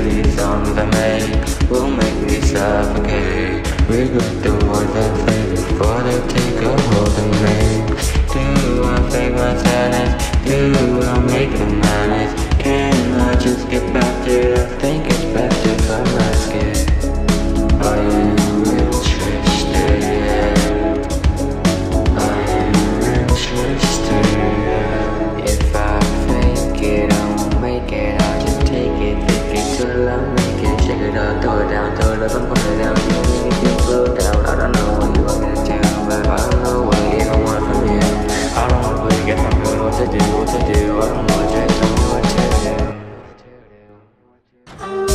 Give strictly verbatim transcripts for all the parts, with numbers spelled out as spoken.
these songs I make will make me suffocate. Regret the words I say before they take a hold of me. Do I fake my sadness? Do I make them honest? Can I just get back to it? I think it's best if I mask it. I am interested, I am interested. If I fake it, I won't make it. I'll just take it, take it till I make it. Shake it up, throw it down, throw it up and put it down. You make me feel slow down. I don't know what you want me to tell, but I don't know what you even want from you. I don't want to really get from you what to do, what to do. I don't know, just tell me what to do.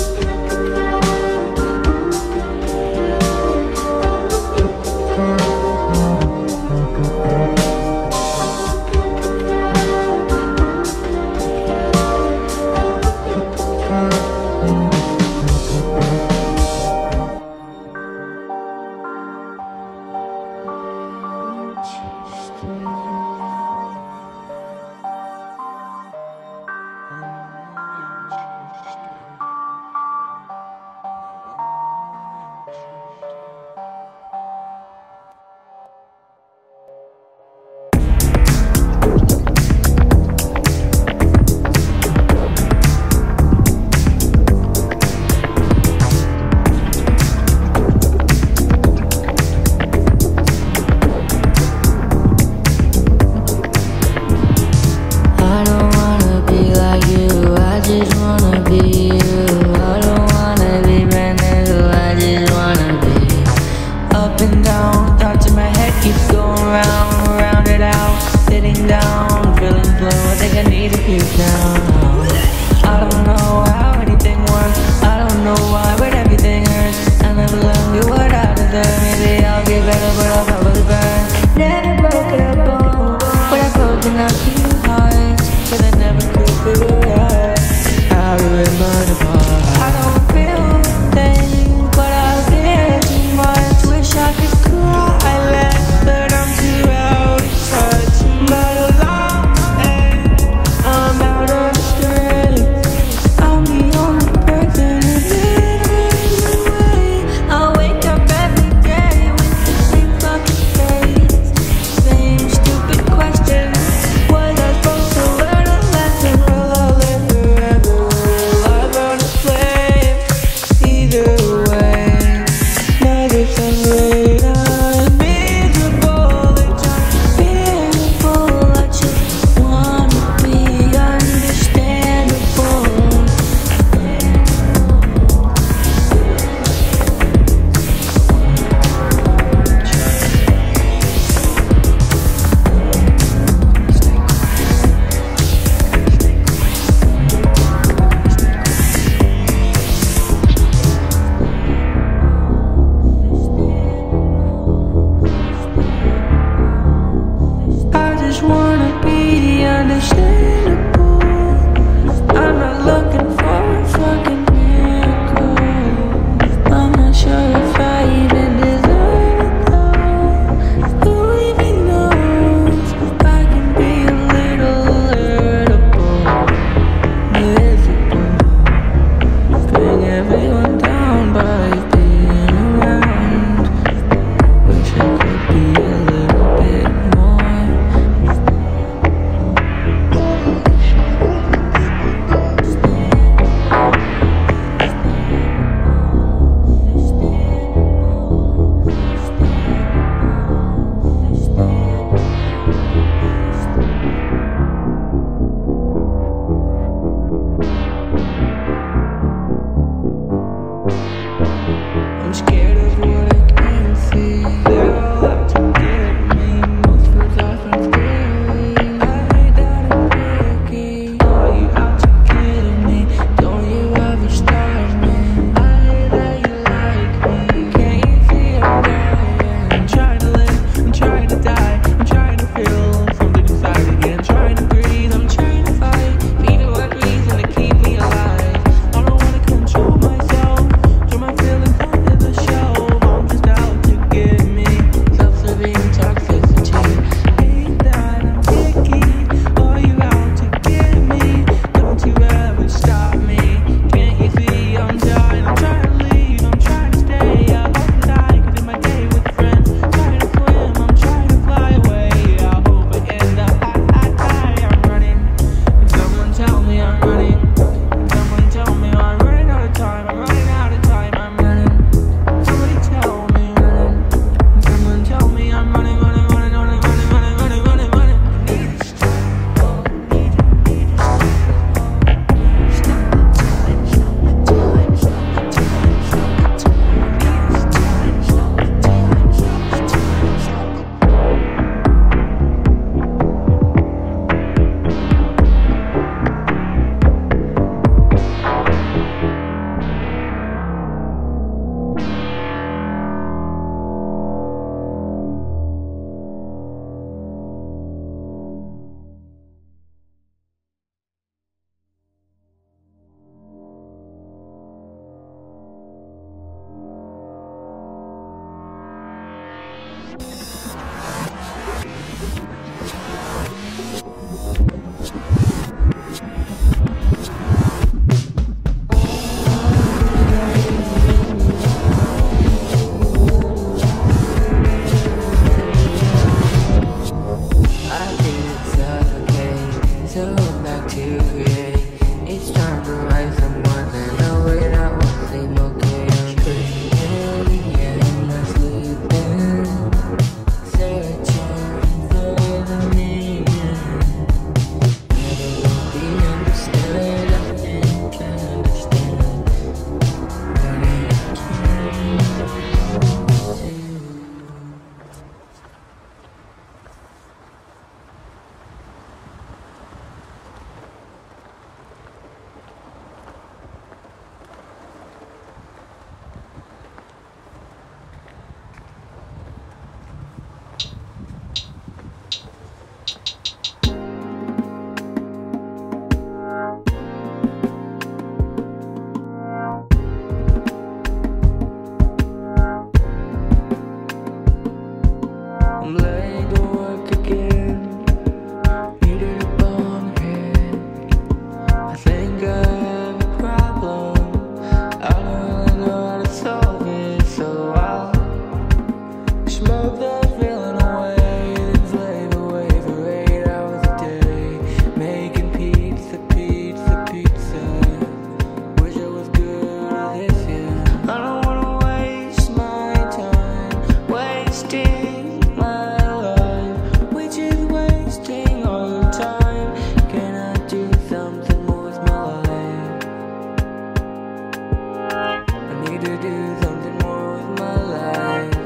to do something more with my life.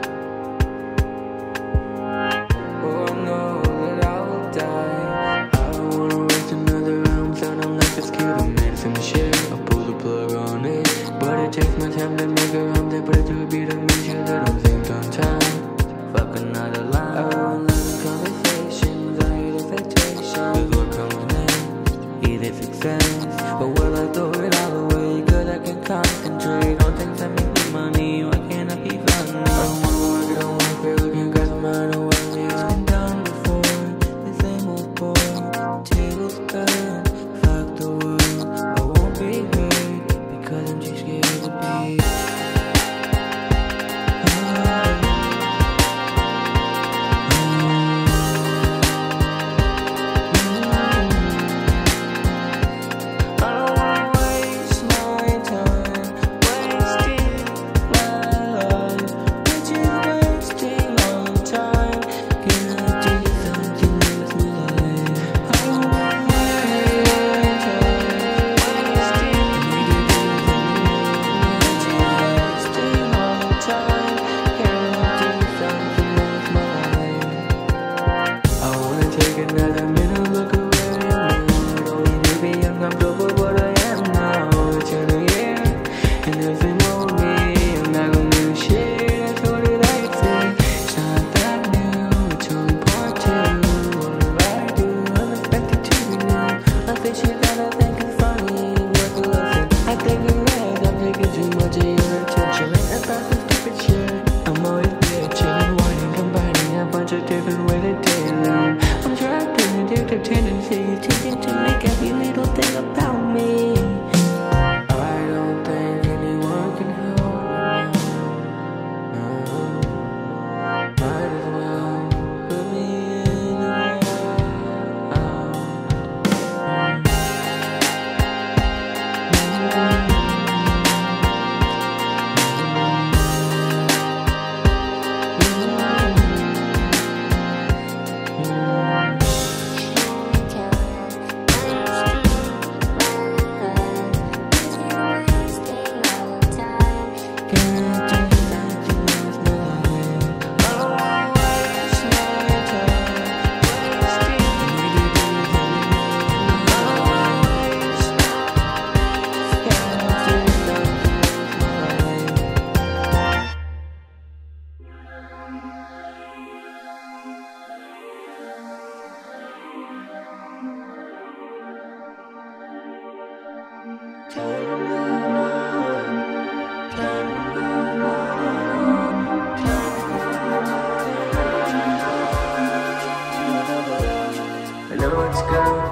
Oh, I know that I will die. I don't wanna waste another round, sounding like this kid who made some shit. I pull the plug on it, but it takes my time to make a rhyme. They put it to a beat and make sure that I'm synced on time. Fuck another line. I won't let the conversations, I hate affectations. Cause we're coming in, either success, but will I throw it all away? Cause I can concentrate on things that make me money. Why can't I be funny? I don't wanna work, I don't wanna feel again, cause I'm out of work. It's been done before, the same old boy. Tables turn, fuck the world. I won't be hurt, because I'm too scared to be. Another minute, look away. I don't need to be uncomfortable, but I am now. It's been a year, and nothing more me. I'm not gonna do shit, that's what it I say. It's not that new, it's only part two. What do I do? Unexpected to be new. I say shit that I think is funny, worth a lesson. I think it is, I'm taking too much of your attention. And about some stupid shit, I'm always bitching, whining, combining a bunch of different ways to tell them. Trapped in addictive tendencies, teaching to make every little thing about me. I don't think anyone can help me now. Might as well put me in the I know it's gonna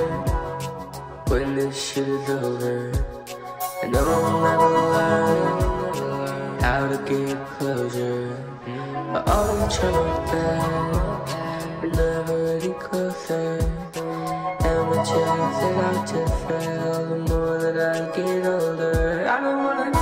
hurt when this shit is over. I know I'll never learn how to get closure. I always try my best, but never really closer. And my chance that I just fail the more that I get older. I don't wanna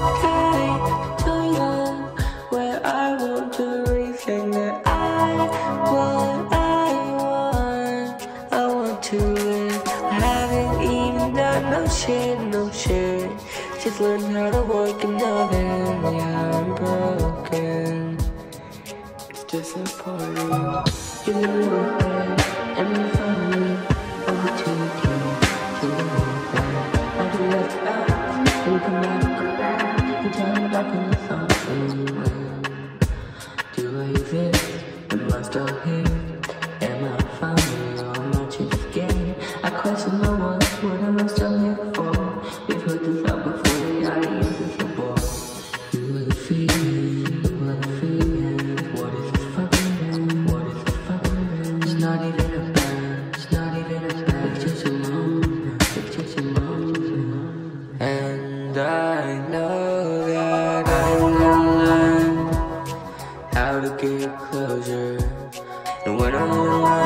die too young, where I won't do everything that I want. I want, I want to live. I haven't even done no shit, no shit. Just learn how to work another. Yeah, I'm broken. It's just a party. Give me a little bit, and you find me. Over to you, to the whole thing. I do left out, then come back. You tell me back in the song. Do I exist? Am I still here? Am I fine? Or am I just gay? I question my worth. What am I still here for? We've heard this out before. The audience is a bore. You are the feeling. What the feeling? What is the fucking? What is the fucking? It's not even a band. It's not even a band. It's just a moment. It's just a moment. And I know that I will learn how to get closure. And when I'm in my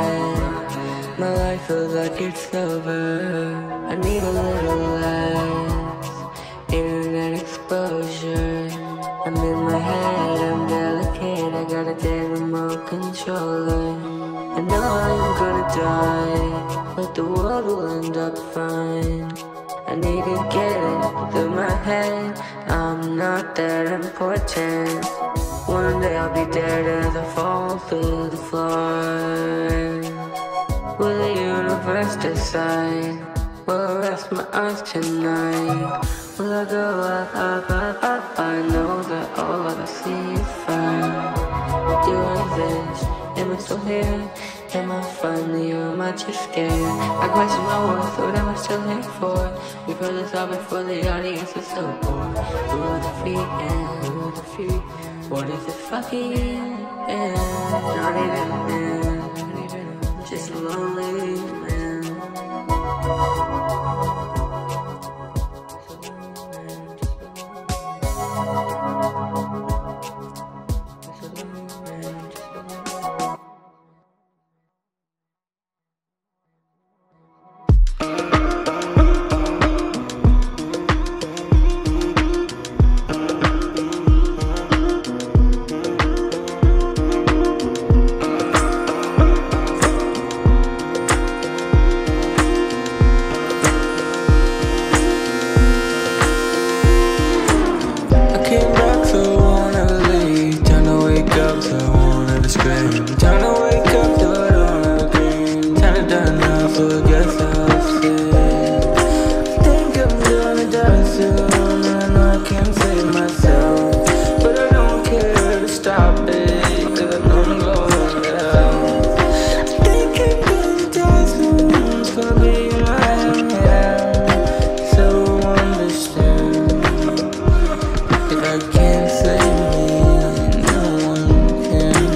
head, my life feels like it's over. I need a little less internet exposure. I'm in my head, I'm delicate. I got a dead remote controller. I know I'm gonna die, but the world will end up fine. I need to get it through my head. not that important. One day I'll be dead as I fall through the floor. Will the universe decide? Will I rest my eyes tonight? Will I go up, up, up, up? I know that all I see is fire. Do I exist? Am I still here? Am I finally, or am I just scared? I question my worth, what am I still here for? We've heard this all before, the audience is so bored. Who are the free and who are the free? What is it fucking end? Not even man, just a lonely man. Time to wake up, do it all again. Time to done now, forget what I've said. I think I'm gonna die soon, and I know I can't save myself, but I don't care to stop it, cause I know I'm going to hell. I think I'm gonna die soon, it's gonna be my hand. So understand, if I can't save me, no one can.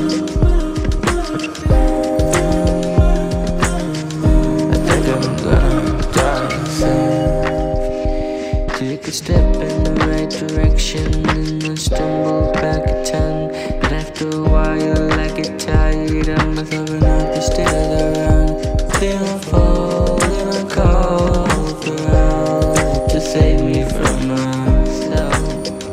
Take a step in the right direction and I stumble back a ton. But after a while I get tired of myself and I just stare around. Then I fall and I call for help to save me from myself.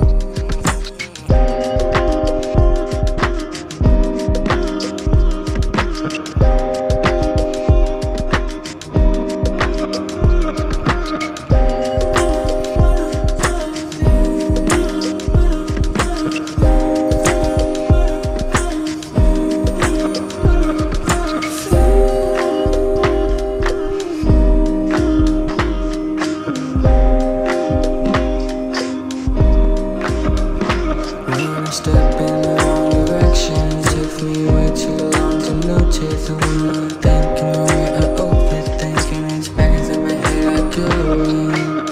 Step in the wrong direction, it took me way too long to notice. I wanna think in my way, I open thinking it's back inside my head I go.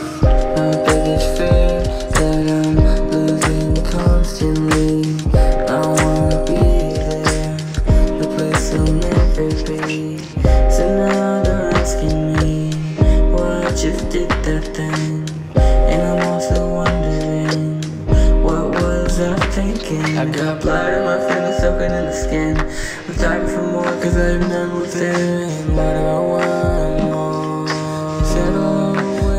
My biggest fear that I'm losing constantly. I wanna be there, the place I'll never be. So now they're asking me why I just did that thing, and I'm also wondering what was I thinking? I got blood in my fingers soaking in the skin. I'm starving for more cause I'm done with it. What do I want more? Settle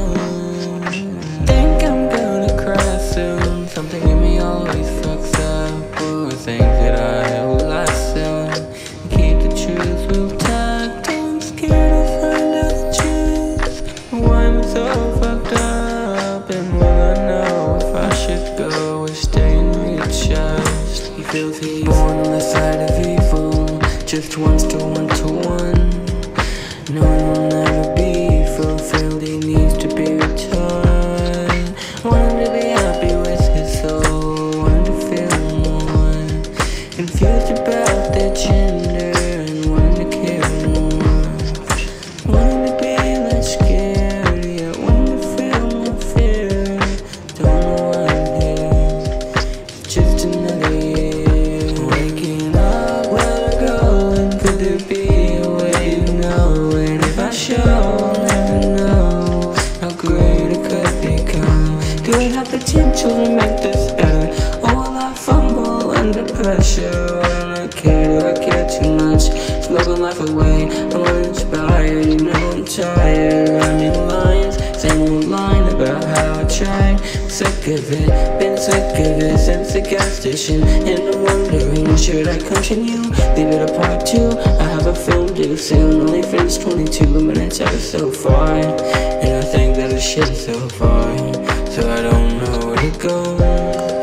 away. Think I'm gonna cry soon. Something in me always fucks up. Ooh, think that I will last soon. Keep the truth real tight. I'm scared to find out the truth. Why am I so fucked up? And will I know if I should go or stay and readjust? He feels he's born on the side of evil, just wants to one to one. Knowing will never be fulfilled, he needs to be returned. Want him to be happy with his soul, want him to feel more confused about their gender, and want him to care more. Want him to be less scared, yeah, want him to feel more fear. Don't know why I'm here, just another year. Waking up, where I go, and could there be a way to know? And if I show, I'll never know how great it could become. Do I have potential to make this better? Or will I fumble under pressure? I don't care, do I care too much? Smoking life away, I'm uninspired, you know I'm tired. I'm in lines, same old line about how I tried. Sick of it, been sick of it since the gas station. And I'm wondering, should I continue? Leave it a part two, I have a film due soon. Only finished twenty-two minutes out so far, and I think that it's shit so far, so I don't know where to go.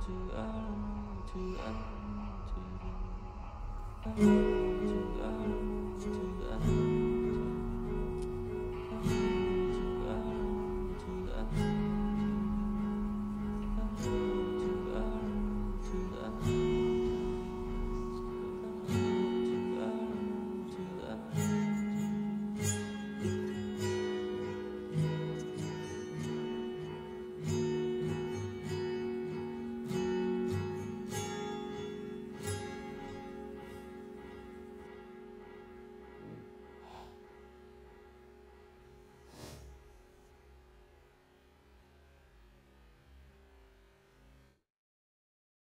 to, I don't know, to, I don't know, to, I don't know.